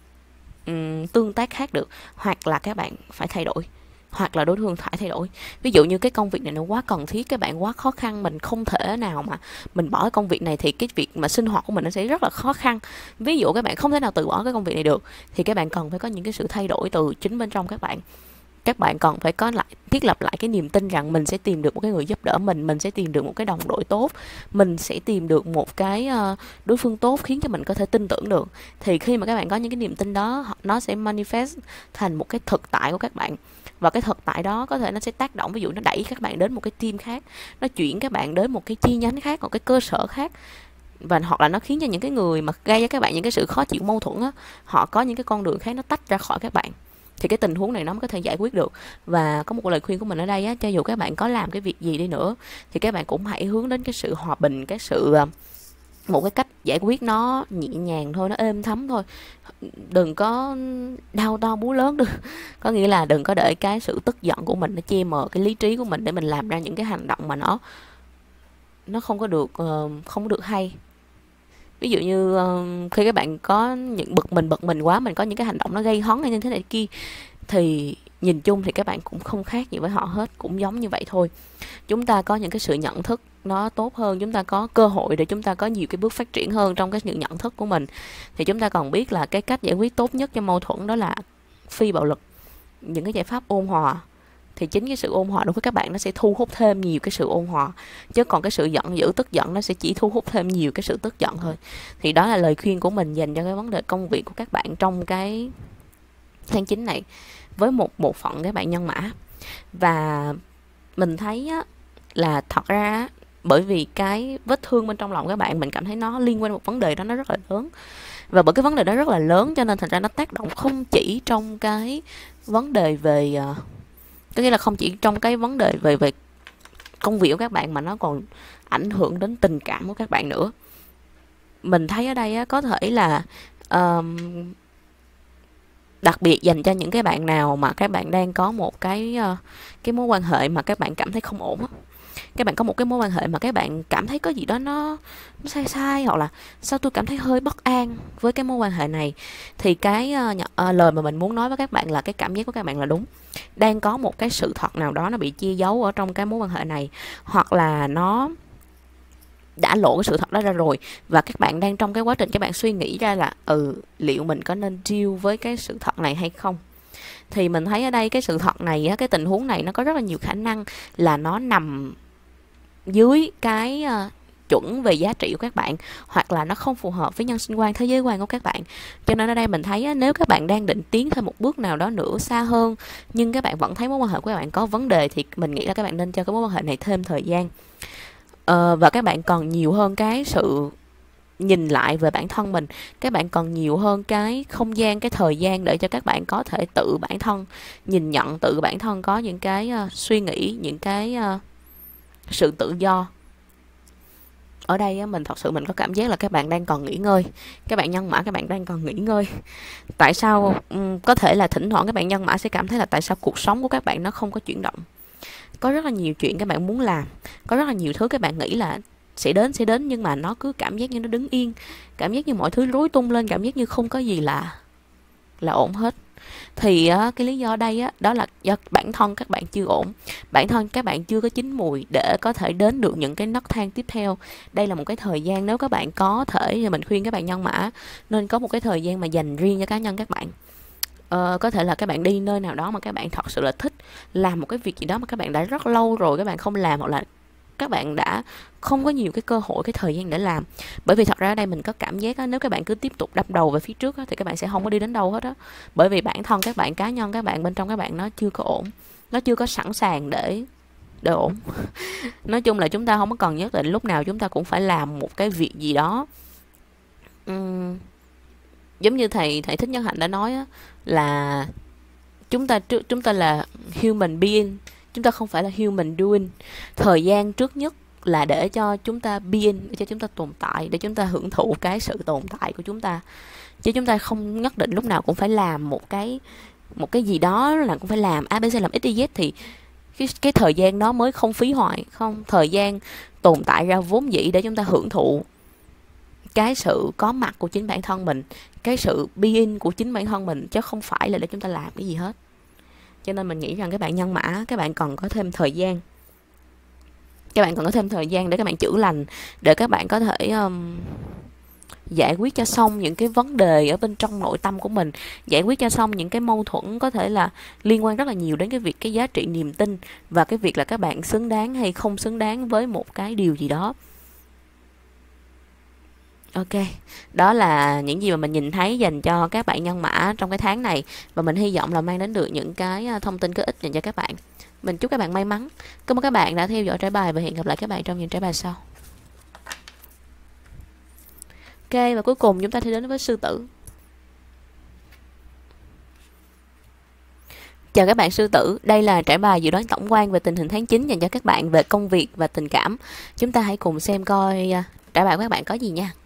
um, tương tác khác được. Hoặc là các bạn phải thay đổi, hoặc là đối phương phải thay đổi. Ví dụ như cái công việc này nó quá cần thiết, các bạn quá khó khăn, mình không thể nào mà mình bỏ cái công việc này, thì cái việc mà sinh hoạt của mình nó sẽ rất là khó khăn. Ví dụ các bạn không thể nào từ bỏ cái công việc này được, thì các bạn cần phải có những cái sự thay đổi từ chính bên trong các bạn. Các bạn cần phải có lại thiết lập lại cái niềm tin rằng mình sẽ tìm được một cái người giúp đỡ mình, mình sẽ tìm được một cái đồng đội tốt, mình sẽ tìm được một cái uh, đối phương tốt khiến cho mình có thể tin tưởng được. Thì khi mà các bạn có những cái niềm tin đó, nó sẽ manifest thành một cái thực tại của các bạn. Và cái thực tại đó có thể nó sẽ tác động, ví dụ nó đẩy các bạn đến một cái team khác, nó chuyển các bạn đến một cái chi nhánh khác, một cái cơ sở khác. Và hoặc là nó khiến cho những cái người mà gây cho các bạn những cái sự khó chịu, mâu thuẫn á, họ có những cái con đường khác nó tách ra khỏi các bạn. Thì cái tình huống này nó mới có thể giải quyết được. Và có một lời khuyên của mình ở đây á, cho dù các bạn có làm cái việc gì đi nữa, thì các bạn cũng hãy hướng đến cái sự hòa bình, cái sự một cái cách giải quyết nó nhẹ nhàng thôi, nó êm thấm thôi. Đừng có đau to búa lớn được. Có nghĩa là đừng có để cái sự tức giận của mình nó che mờ cái lý trí của mình, để mình làm ra những cái hành động mà nó nó không có được uh, không có được hay. Ví dụ như uh, khi các bạn có những bực mình bực mình quá, mình có những cái hành động nó gây hấn hay như thế này kia, thì nhìn chung thì các bạn cũng không khác gì với họ hết, cũng giống như vậy thôi. Chúng ta có những cái sự nhận thức nó tốt hơn, chúng ta có cơ hội để chúng ta có nhiều cái bước phát triển hơn trong cái những nhận thức của mình. Thì chúng ta còn biết là cái cách giải quyết tốt nhất cho mâu thuẫn đó là phi bạo lực, những cái giải pháp ôn hòa. Thì chính cái sự ôn hòa đối với các bạn nó sẽ thu hút thêm nhiều cái sự ôn hòa, chứ còn cái sự giận dữ tức giận nó sẽ chỉ thu hút thêm nhiều cái sự tức giận thôi. Thì đó là lời khuyên của mình dành cho cái vấn đề công việc của các bạn trong cái tháng chín này, với một bộ phận các bạn nhân mã. Và mình thấy á, là thật ra bởi vì cái vết thương bên trong lòng các bạn, mình cảm thấy nó liên quan một vấn đề đó nó rất là lớn. Và bởi cái vấn đề đó rất là lớn cho nên thành ra nó tác động không chỉ trong cái vấn đề về uh, có nghĩa là không chỉ trong cái vấn đề về về công việc của các bạn, mà nó còn ảnh hưởng đến tình cảm của các bạn nữa. Mình thấy ở đây á, có thể là um, đặc biệt dành cho những cái bạn nào mà các bạn đang có một cái uh, cái mối quan hệ mà các bạn cảm thấy không ổn á. Các bạn có một cái mối quan hệ mà các bạn cảm thấy có gì đó nó, nó sai sai, hoặc là sao tôi cảm thấy hơi bất an với cái mối quan hệ này, thì cái uh, uh, lời mà mình muốn nói với các bạn là cái cảm giác của các bạn là đúng. Đang có một cái sự thật nào đó nó bị che giấu ở trong cái mối quan hệ này, hoặc là nó đã lộ cái sự thật đó ra rồi, và các bạn đang trong cái quá trình các bạn suy nghĩ ra là ừ liệu mình có nên deal với cái sự thật này hay không. Thì mình thấy ở đây cái sự thật này, cái tình huống này nó có rất là nhiều khả năng là nó nằm dưới cái uh, chuẩn về giá trị của các bạn, hoặc là nó không phù hợp với nhân sinh quan, thế giới quan của các bạn. Cho nên ở đây mình thấy nếu các bạn đang định tiến thêm một bước nào đó nữa xa hơn, nhưng các bạn vẫn thấy mối quan hệ của các bạn có vấn đề, thì mình nghĩ là các bạn nên cho cái mối quan hệ này thêm thời gian. Ờ, và các bạn còn nhiều hơn cái sự nhìn lại về bản thân mình, các bạn còn nhiều hơn cái không gian, cái thời gian để cho các bạn có thể tự bản thân nhìn nhận, tự bản thân có những cái uh, suy nghĩ, những cái uh, sự tự do. Ở đây mình thật sự mình có cảm giác là các bạn đang còn nghỉ ngơi. Các bạn nhân mã, các bạn đang còn nghỉ ngơi. Tại sao? Um, có thể là thỉnh thoảng các bạn nhân mã sẽ cảm thấy là tại sao cuộc sống của các bạn nó không có chuyển động. Có rất là nhiều chuyện các bạn muốn làm, có rất là nhiều thứ các bạn nghĩ là sẽ đến sẽ đến, nhưng mà nó cứ cảm giác như nó đứng yên, cảm giác như mọi thứ rối tung lên, cảm giác như không có gì là là ổn hết. Thì uh, cái lý do đây á, đó là do bản thân các bạn chưa ổn, bản thân các bạn chưa có chín mùi để có thể đến được những cái nấc thang tiếp theo. Đây là một cái thời gian, nếu các bạn có thể, mình khuyên các bạn nhân mã nên có một cái thời gian mà dành riêng cho cá nhân các bạn. Uh, có thể là các bạn đi nơi nào đó mà các bạn thật sự là thích, làm một cái việc gì đó mà các bạn đã rất lâu rồi các bạn không làm, hoặc là các bạn đã không có nhiều cái cơ hội, cái thời gian để làm. Bởi vì thật ra ở đây mình có cảm giác á, nếu các bạn cứ tiếp tục đâm đầu về phía trước á, thì các bạn sẽ không có đi đến đâu hết á. Bởi vì bản thân các bạn, cá nhân các bạn, bên trong các bạn nó chưa có ổn, nó chưa có sẵn sàng để để ổn. Nói chung là chúng ta không có cần nhất định lúc nào chúng ta cũng phải làm một cái việc gì đó. Uhm, giống như thầy thầy Thích Nhân Hạnh đã nói á, là chúng ta chúng ta là human being, chúng ta không phải là human doing. Thời gian trước nhất là để cho chúng ta being, để cho chúng ta tồn tại, để chúng ta hưởng thụ cái sự tồn tại của chúng ta, chứ chúng ta không nhất định lúc nào cũng phải làm một cái một cái gì đó là cũng phải làm a bê xê, làm x y z, thì cái, cái thời gian đó mới không phí hoài. Không, thời gian tồn tại ra vốn dĩ để chúng ta hưởng thụ cái sự có mặt của chính bản thân mình, cái sự being của chính bản thân mình, chứ không phải là để chúng ta làm cái gì hết. Cho nên mình nghĩ rằng các bạn nhân mã, các bạn cần có thêm thời gian, các bạn cần có thêm thời gian để các bạn chữa lành, để các bạn có thể um, giải quyết cho xong những cái vấn đề ở bên trong nội tâm của mình, giải quyết cho xong những cái mâu thuẫn có thể là liên quan rất là nhiều đến cái việc cái giá trị niềm tin, và cái việc là các bạn xứng đáng hay không xứng đáng với một cái điều gì đó. Ok, đó là những gì mà mình nhìn thấy dành cho các bạn nhân mã trong cái tháng này, và mình hy vọng là mang đến được những cái thông tin có ích dành cho các bạn. Mình chúc các bạn may mắn. Cảm ơn các bạn đã theo dõi trải bài, và hẹn gặp lại các bạn trong những trải bài sau. Ok, và cuối cùng chúng ta sẽ đến với sư tử. Chào các bạn sư tử, đây là trải bài dự đoán tổng quan về tình hình tháng chín dành cho các bạn về công việc và tình cảm. Chúng ta hãy cùng xem coi trải bài của các bạn có gì nha.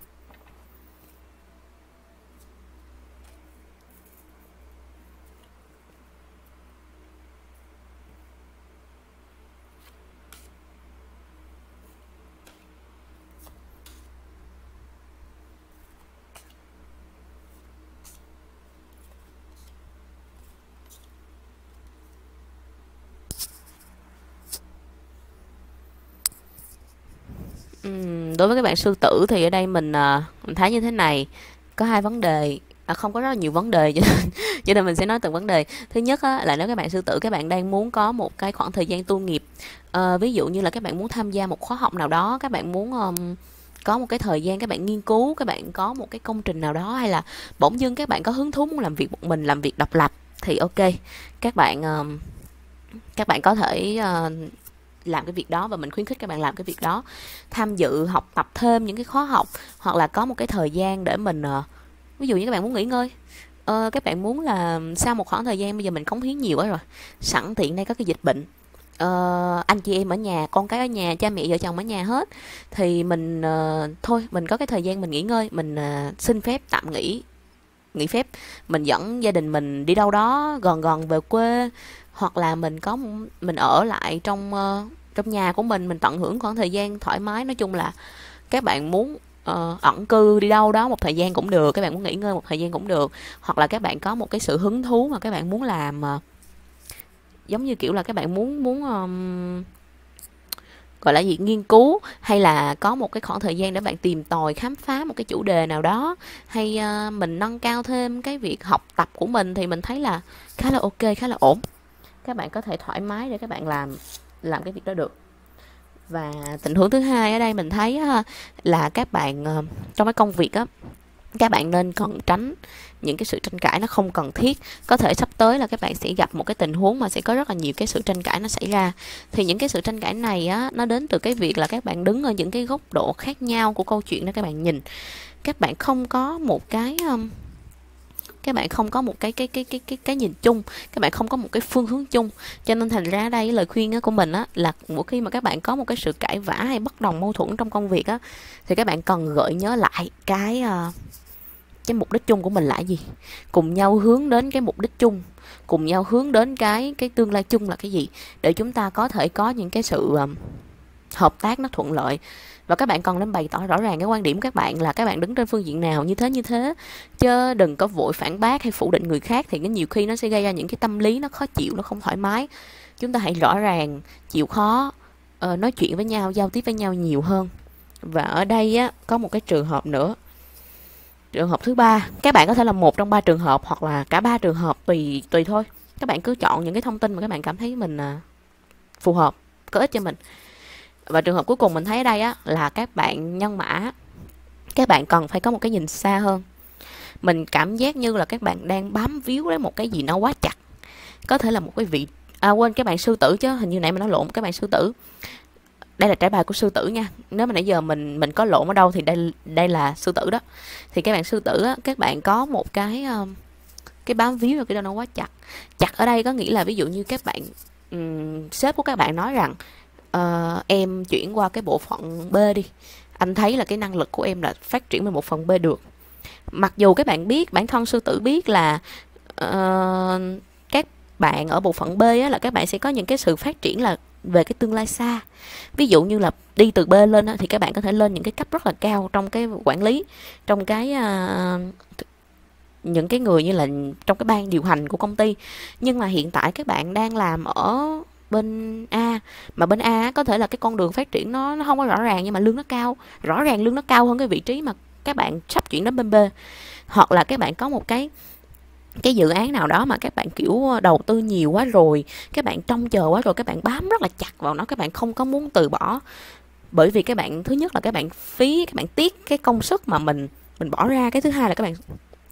Uhm, đối với các bạn sư tử thì ở đây mình, uh, mình thấy như thế này, có hai vấn đề, à, không có rất là nhiều vấn đề, cho nên, cho nên mình sẽ nói từng vấn đề. Thứ nhất á, là nếu các bạn sư tử các bạn đang muốn có một cái khoảng thời gian tu nghiệp, uh, ví dụ như là các bạn muốn tham gia một khóa học nào đó, các bạn muốn um, có một cái thời gian các bạn nghiên cứu, các bạn có một cái công trình nào đó, hay là bỗng dưng các bạn có hứng thú muốn làm việc một mình, làm việc độc lập, thì ok, các bạn um, các bạn có thể uh, làm cái việc đó và mình khuyến khích các bạn làm cái việc đó. Tham dự học tập thêm những cái khóa học, hoặc là có một cái thời gian để mình uh, ví dụ như các bạn muốn nghỉ ngơi, uh, các bạn muốn là sau một khoảng thời gian bây giờ mình cống hiến nhiều quá rồi, sẵn tiện đây có cái dịch bệnh, uh, anh chị em ở nhà, con cái ở nhà, cha mẹ vợ chồng ở nhà hết, thì mình uh, thôi mình có cái thời gian mình nghỉ ngơi, mình uh, xin phép tạm nghỉ nghỉ phép, mình dẫn gia đình mình đi đâu đó gần gần về quê, hoặc là mình có mình ở lại trong uh, trong nhà của mình mình tận hưởng khoảng thời gian thoải mái. Nói chung là các bạn muốn uh, ẩn cư đi đâu đó một thời gian cũng được, các bạn muốn nghỉ ngơi một thời gian cũng được, hoặc là các bạn có một cái sự hứng thú mà các bạn muốn làm, uh, giống như kiểu là các bạn muốn muốn um, gọi là gì, nghiên cứu, hay là có một cái khoảng thời gian để bạn tìm tòi khám phá một cái chủ đề nào đó, hay uh, mình nâng cao thêm cái việc học tập của mình, thì mình thấy là khá là ok, khá là ổn. Các bạn có thể thoải mái để các bạn làm làm cái việc đó được. Và tình huống thứ hai ở đây mình thấy uh, là các bạn uh, trong cái công việc á, các bạn nên cần tránh những cái sự tranh cãi nó không cần thiết. Có thể sắp tới là các bạn sẽ gặp một cái tình huống mà sẽ có rất là nhiều cái sự tranh cãi nó xảy ra. Thì những cái sự tranh cãi này á, nó đến từ cái việc là các bạn đứng ở những cái góc độ khác nhau của câu chuyện đó các bạn nhìn. Các bạn không có một cái um, các bạn không có một cái cái cái cái cái cái nhìn chung, các bạn không có một cái phương hướng chung. Cho nên thành ra đây lời khuyên của mình á, là mỗi khi mà các bạn có một cái sự cãi vã hay bất đồng mâu thuẫn trong công việc á, thì các bạn cần gợi nhớ lại cái uh, cái mục đích chung của mình là gì, cùng nhau hướng đến cái mục đích chung, cùng nhau hướng đến cái cái tương lai chung là cái gì, để chúng ta có thể có những cái sự um, hợp tác nó thuận lợi. Và các bạn cần nên bày tỏ rõ ràng cái quan điểm của các bạn là các bạn đứng trên phương diện nào, như thế như thế, chứ đừng có vội phản bác hay phủ định người khác, thì cái nhiều khi nó sẽ gây ra những cái tâm lý nó khó chịu, nó không thoải mái. Chúng ta hãy rõ ràng, chịu khó, uh, nói chuyện với nhau, giao tiếp với nhau nhiều hơn. Và ở đây á, có một cái trường hợp nữa, trường hợp thứ ba. Các bạn có thể là một trong ba trường hợp hoặc là cả ba trường hợp, tùy tùy thôi. Các bạn cứ chọn những cái thông tin mà các bạn cảm thấy mình uh, phù hợp, có ích cho mình. Và trường hợp cuối cùng mình thấy ở đây á, là các bạn nhân mã, các bạn cần phải có một cái nhìn xa hơn. Mình cảm giác như là các bạn đang bám víu đến một cái gì nó quá chặt. Có thể là một cái vị à quên, các bạn sư tử chứ, hình như nãy mình nói lộn, các bạn sư tử. Đây là trải bài của sư tử nha. Nếu mà nãy giờ mình mình có lộn ở đâu thì đây đây là sư tử đó. Thì các bạn sư tử á, các bạn có một cái cái bám víu vào cái đó nó quá chặt. Chặt ở đây có nghĩa là ví dụ như các bạn um, sếp của các bạn nói rằng uh, em chuyển qua cái bộ phận B đi, anh thấy là cái năng lực của em là phát triển bên bộ phận B được. Mặc dù các bạn biết, bản thân sư tử biết là uh, các bạn ở bộ phận B á, là các bạn sẽ có những cái sự phát triển là về cái tương lai xa. Ví dụ như là đi từ B lên á, thì các bạn có thể lên những cái cấp rất là cao trong cái quản lý, trong cái uh, những cái người như là trong cái ban điều hành của công ty. Nhưng mà hiện tại các bạn đang làm ở bên A, mà bên A có thể là cái con đường phát triển nó, nó không có rõ ràng, nhưng mà lương nó cao, rõ ràng lương nó cao hơn cái vị trí mà các bạn sắp chuyển đến bên B. Hoặc là các bạn có một cái cái dự án nào đó mà các bạn kiểu đầu tư nhiều quá rồi, các bạn trông chờ quá rồi, các bạn bám rất là chặt vào nó, các bạn không có muốn từ bỏ. Bởi vì các bạn, thứ nhất là các bạn phí, các bạn tiếc cái công sức mà mình mình bỏ ra. Cái thứ hai là các bạn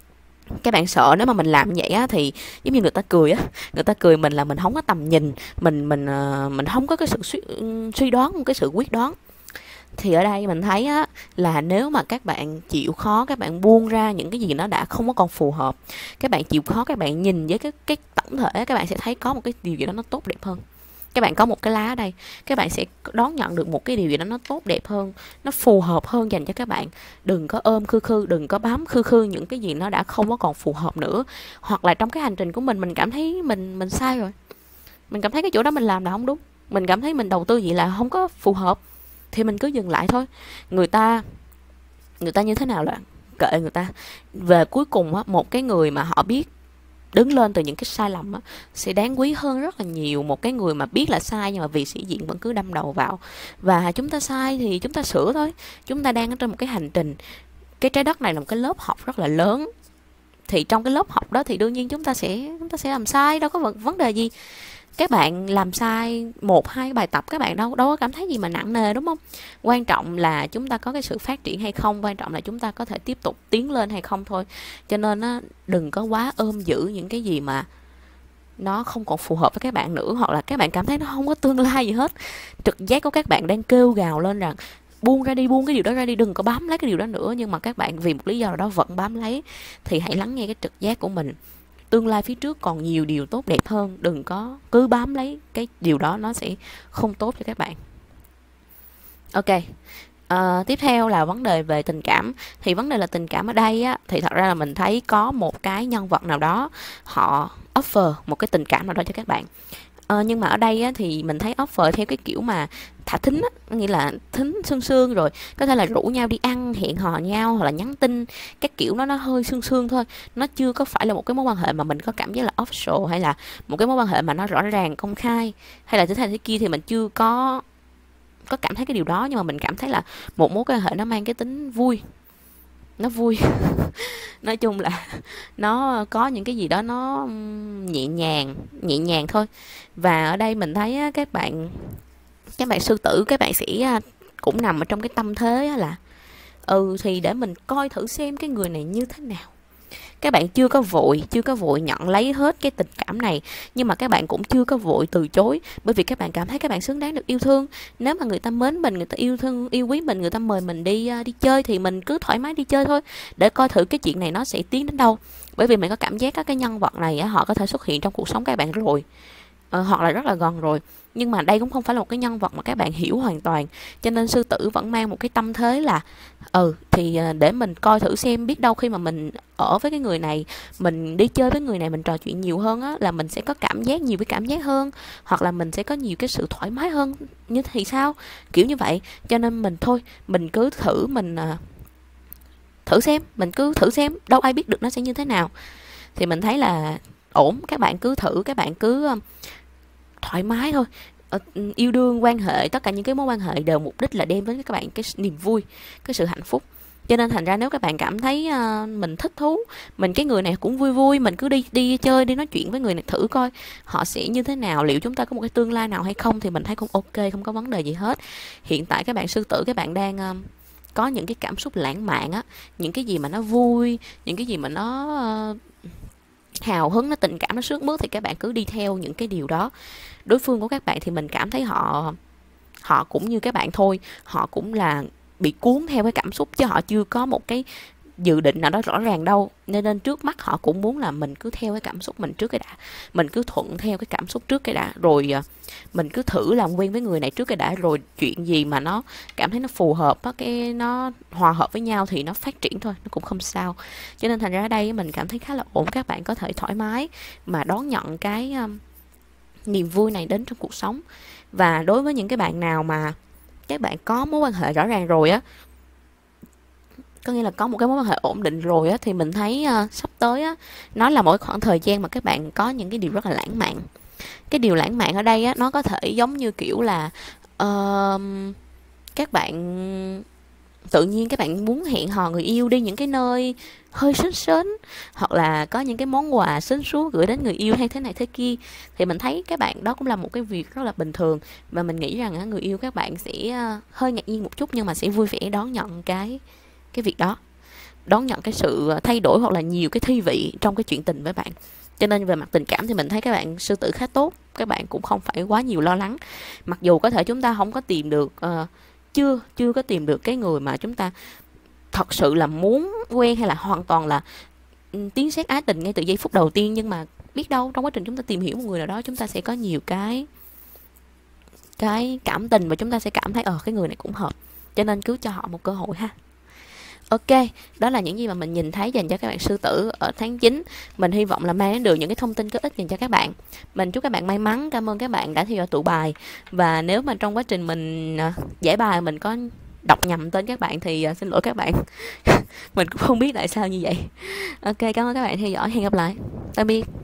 các bạn sợ nếu mà mình làm vậy á, thì giống như người ta cười á, người ta cười mình là mình không có tầm nhìn, mình mình mình không có cái sự suy, suy đoán, một cái sự quyết đoán. Thì ở đây mình thấy á, là nếu mà các bạn chịu khó, các bạn buông ra những cái gì nó đã không có còn phù hợp, các bạn chịu khó, các bạn nhìn với cái cái tổng thể, các bạn sẽ thấy có một cái điều gì đó nó tốt đẹp hơn. Các bạn có một cái lá ở đây, các bạn sẽ đón nhận được một cái điều gì đó nó tốt đẹp hơn, nó phù hợp hơn dành cho các bạn. Đừng có ôm khư khư, đừng có bám khư khư những cái gì nó đã không có còn phù hợp nữa. Hoặc là trong cái hành trình của mình, mình cảm thấy mình mình sai rồi, mình cảm thấy cái chỗ đó mình làm là không đúng, mình cảm thấy mình đầu tư vậy là không có phù hợp, thì mình cứ dừng lại thôi. Người ta người ta như thế nào là kệ người ta. Về cuối cùng á, một cái người mà họ biết đứng lên từ những cái sai lầm á, sẽ đáng quý hơn rất là nhiều một cái người mà biết là sai nhưng mà vì sĩ diện vẫn cứ đâm đầu vào. Và chúng ta sai thì chúng ta sửa thôi. Chúng ta đang ở trên một cái hành trình, cái trái đất này là một cái lớp học rất là lớn, thì trong cái lớp học đó thì đương nhiên chúng ta sẽ chúng ta sẽ làm sai, đâu có vấn đề gì. Các bạn làm sai một hai bài tập, các bạn đâu đâu có cảm thấy gì mà nặng nề, đúng không? Quan trọng là chúng ta có cái sự phát triển hay không, quan trọng là chúng ta có thể tiếp tục tiến lên hay không thôi. Cho nên á, đừng có quá ôm giữ những cái gì mà nó không còn phù hợp với các bạn nữa, hoặc là các bạn cảm thấy nó không có tương lai gì hết. Trực giác của các bạn đang kêu gào lên rằng buông ra đi, buông cái điều đó ra đi, đừng có bám lấy cái điều đó nữa, nhưng mà các bạn vì một lý do nào đó vẫn bám lấy. Thì hãy lắng nghe cái trực giác của mình. Tương lai phía trước còn nhiều điều tốt đẹp hơn, đừng có cứ bám lấy cái điều đó, nó sẽ không tốt cho các bạn. Ok. À, tiếp theo là vấn đề về tình cảm. Thì vấn đề là tình cảm ở đây á, thì thật ra là mình thấy có một cái nhân vật nào đó họ offer một cái tình cảm nào đó cho các bạn. À, nhưng mà ở đây á, thì mình thấy offer theo cái kiểu mà thả thính á, nghĩa là thính sương sương, rồi có thể là rủ nhau đi ăn, hẹn hò nhau, hoặc là nhắn tin, các kiểu đó nó hơi sương sương thôi. Nó chưa có phải là một cái mối quan hệ mà mình có cảm giác là official, hay là một cái mối quan hệ mà nó rõ ràng công khai, hay là thế này thế kia, thì mình chưa có có cảm thấy cái điều đó. Nhưng mà mình cảm thấy là một mối quan hệ nó mang cái tính vui, nó vui nói chung là nó có những cái gì đó nó nhẹ nhàng nhẹ nhàng thôi. Và ở đây mình thấy á, các bạn các bạn sư tử, các bạn sẽ cũng nằm ở trong cái tâm thế á là ừ thì để mình coi thử xem cái người này như thế nào. Các bạn chưa có vội, chưa có vội nhận lấy hết cái tình cảm này, nhưng mà các bạn cũng chưa có vội từ chối, bởi vì các bạn cảm thấy các bạn xứng đáng được yêu thương. Nếu mà người ta mến mình, người ta yêu thương, yêu quý mình, người ta mời mình đi đi chơi thì mình cứ thoải mái đi chơi thôi, để coi thử cái chuyện này nó sẽ tiến đến đâu. Bởi vì mình có cảm giác các cái nhân vật này họ có thể xuất hiện trong cuộc sống các bạn rồi, ờ, hoặc là rất là gần rồi, nhưng mà đây cũng không phải là một cái nhân vật mà các bạn hiểu hoàn toàn. Cho nên sư tử vẫn mang một cái tâm thế là ừ thì để mình coi thử xem, biết đâu khi mà mình ở với cái người này, mình đi chơi với người này, mình trò chuyện nhiều hơn á, là mình sẽ có cảm giác, nhiều cái cảm giác hơn, hoặc là mình sẽ có nhiều cái sự thoải mái hơn như thì sao, kiểu như vậy. Cho nên mình thôi, mình cứ thử, mình thử xem, mình cứ thử xem, đâu ai biết được nó sẽ như thế nào. Thì mình thấy là ổn, các bạn cứ thử, các bạn cứ thoải mái thôi. Ờ, yêu đương, quan hệ, tất cả những cái mối quan hệ đều mục đích là đem đến các bạn cái niềm vui, cái sự hạnh phúc. Cho nên thành ra nếu các bạn cảm thấy uh, mình thích thú, mình cái người này cũng vui vui, mình cứ đi đi chơi, đi nói chuyện với người này thử coi họ sẽ như thế nào, liệu chúng ta có một cái tương lai nào hay không, thì mình thấy cũng ok, không có vấn đề gì hết. Hiện tại các bạn sư tử, các bạn đang uh, có những cái cảm xúc lãng mạn á, những cái gì mà nó vui, những cái gì mà nó uh, hào hứng, nó tình cảm, nó sướt mướt, thì các bạn cứ đi theo những cái điều đó. Đối phương của các bạn thì mình cảm thấy họ họ cũng như các bạn thôi, họ cũng là bị cuốn theo cái cảm xúc, chứ họ chưa có một cái dự định nào đó rõ ràng đâu. Nên nên trước mắt họ cũng muốn là mình cứ theo cái cảm xúc mình trước cái đã, mình cứ thuận theo cái cảm xúc trước cái đã, rồi mình cứ thử làm quen với người này trước cái đã, rồi chuyện gì mà nó cảm thấy nó phù hợp á, cái nó hòa hợp với nhau thì nó phát triển thôi, nó cũng không sao. Cho nên thành ra ở đây mình cảm thấy khá là ổn, các bạn có thể thoải mái mà đón nhận cái um, niềm vui này đến trong cuộc sống. Và đối với những cái bạn nào mà các bạn có mối quan hệ rõ ràng rồi á, có nghĩa là có một cái mối quan hệ ổn định rồi á, thì mình thấy uh, sắp tới á, nó là một khoảng thời gian mà các bạn có những cái điều rất là lãng mạn. Cái điều lãng mạn ở đây á, nó có thể giống như kiểu là uh, các bạn tự nhiên các bạn muốn hẹn hò người yêu đi những cái nơi hơi sến sến, hoặc là có những cái món quà sến súa gửi đến người yêu hay thế này thế kia. Thì mình thấy các bạn đó cũng là một cái việc rất là bình thường, và mình nghĩ rằng người yêu các bạn sẽ hơi ngạc nhiên một chút, nhưng mà sẽ vui vẻ đón nhận cái cái việc đó, đón nhận cái sự thay đổi hoặc là nhiều cái thi vị trong cái chuyện tình với bạn. Cho nên về mặt tình cảm thì mình thấy các bạn sư tử khá tốt, các bạn cũng không phải quá nhiều lo lắng. Mặc dù có thể chúng ta không có tìm được uh, chưa chưa có tìm được cái người mà chúng ta thật sự là muốn quen, hay là hoàn toàn là tiến xét ái tình ngay từ giây phút đầu tiên, nhưng mà biết đâu trong quá trình chúng ta tìm hiểu một người nào đó, chúng ta sẽ có nhiều cái cái cảm tình, và chúng ta sẽ cảm thấy ờ cái người này cũng hợp. Cho nên cứ cho họ một cơ hội ha. Ok, đó là những gì mà mình nhìn thấy dành cho các bạn sư tử ở tháng chín. Mình hy vọng là mang đến được những cái thông tin có ích dành cho các bạn. Mình chúc các bạn may mắn, cảm ơn các bạn đã theo dõi tụ bài. Và nếu mà trong quá trình mình giải bài mình có đọc nhầm tên các bạn thì xin lỗi các bạn. Mình cũng không biết tại sao như vậy. Ok, cảm ơn các bạn theo dõi, hẹn gặp lại. Tạm biệt.